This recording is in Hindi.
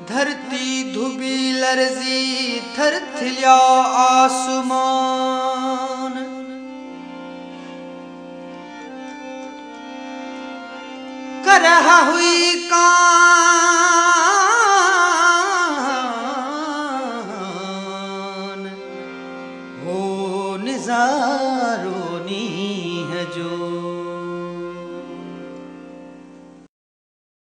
धरती धुबी लर्जी थरथिल्या आसमान। करहा हुई कान हो निजारोनी।